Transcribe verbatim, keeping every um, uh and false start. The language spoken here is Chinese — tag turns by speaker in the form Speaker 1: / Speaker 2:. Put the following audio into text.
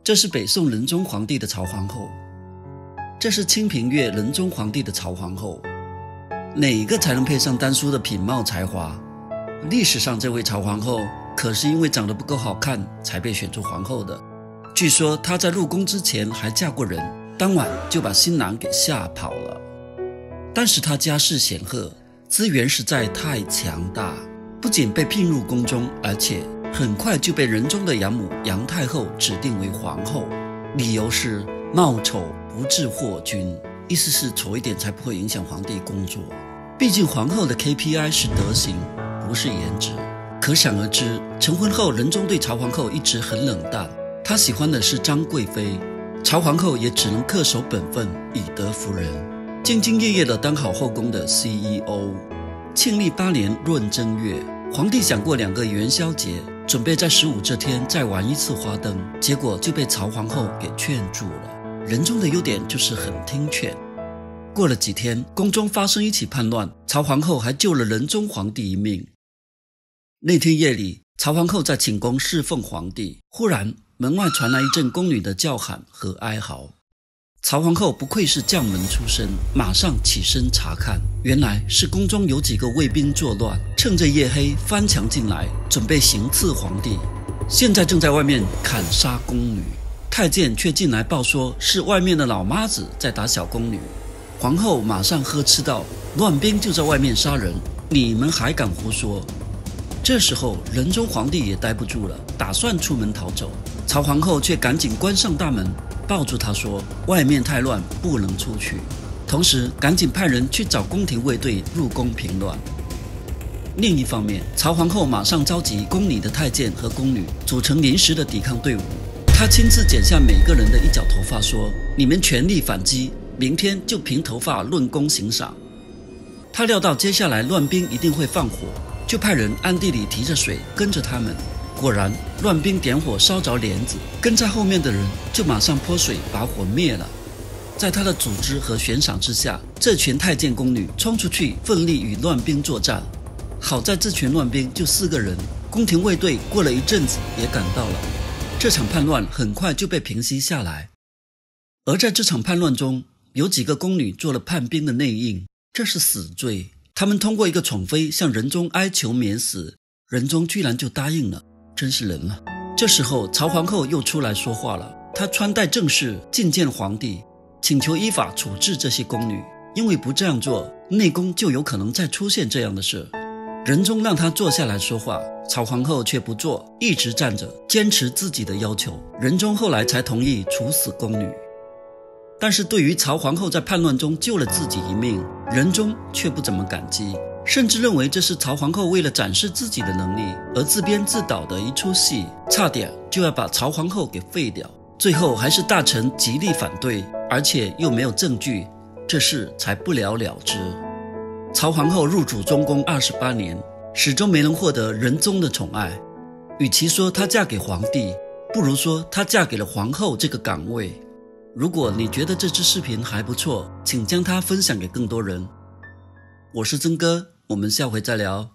Speaker 1: 这是北宋仁宗皇帝的曹皇后，这是清平乐仁宗皇帝的曹皇后。哪一个才能配上丹叔的品貌才华？历史上这位曹皇后可是因为长得不够好看才被选出皇后的。据说她在入宫之前还嫁过人，当晚就把新郎给吓跑了。但是她家世显赫，资源实在太强大，不仅被聘入宫中，而且很快就被仁宗的养母杨太后指定为皇后。理由是貌丑不致祸君，意思是丑一点才不会影响皇帝工作。毕竟皇后的 K P I 是德行，不是颜值。可想而知，成婚后仁宗对曹皇后一直很冷淡，他喜欢的是张贵妃。曹皇后也只能恪守本分，以德服人，兢兢业业地当好后宫的 C E O。 庆历八年闰正月，皇帝想过两个元宵节，准备在十五这天再玩一次花灯，结果就被曹皇后给劝住了。仁宗的优点就是很听劝。过了几天，宫中发生一起叛乱，曹皇后还救了仁宗皇帝一命。那天夜里，曹皇后在寝宫侍奉皇帝，忽然门外传来一阵宫女的叫喊和哀嚎。曹皇后不愧是将门出身，马上起身查看，原来是宫中有几个卫兵作乱，趁着夜黑翻墙进来，准备行刺皇帝。现在正在外面砍杀宫女，太监却进来报说是外面的老妈子在打小宫女。皇后马上呵斥道：乱兵就在外面杀人，你们还敢胡说？这时候仁宗皇帝也待不住了，打算出门逃走。曹皇后却赶紧关上大门，抱住他说外面太乱，不能出去，同时赶紧派人去找宫廷卫队入宫平乱。另一方面，曹皇后马上召集宫里的太监和宫女，组成临时的抵抗队伍。她亲自剪下每个人的一角头发，说你们全力反击，明天就凭头发论功行赏。他料到接下来乱兵一定会放火，就派人暗地里提着水跟着他们。果然，乱兵点火烧着帘子，跟在后面的人就马上泼水把火灭了。在他的组织和悬赏之下，这群太监宫女冲出去奋力与乱兵作战。好在这群乱兵就四个人，宫廷卫队过了一阵子也赶到了，这场叛乱很快就被平息下来。而在这场叛乱中，有几个宫女做了叛兵的内应，这是死罪。他们通过一个宠妃向仁宗哀求免死，仁宗居然就答应了，真是人了。这时候曹皇后又出来说话了，她穿戴正式觐见皇帝，请求依法处置这些宫女，因为不这样做，内宫就有可能再出现这样的事。仁宗让她坐下来说话，曹皇后却不坐，一直站着，坚持自己的要求。仁宗后来才同意处死宫女。但是对于曹皇后在叛乱中救了自己一命，仁宗却不怎么感激，甚至认为这是曹皇后为了展示自己的能力而自编自导的一出戏，差点就要把曹皇后给废掉。最后还是大臣极力反对，而且又没有证据，这事才不了了之。曹皇后入主中宫二十八年，始终没能获得仁宗的宠爱。与其说她嫁给皇帝，不如说她嫁给了皇后这个岗位。如果你觉得这支视频还不错，请将它分享给更多人。我是曾哥，我们下回再聊。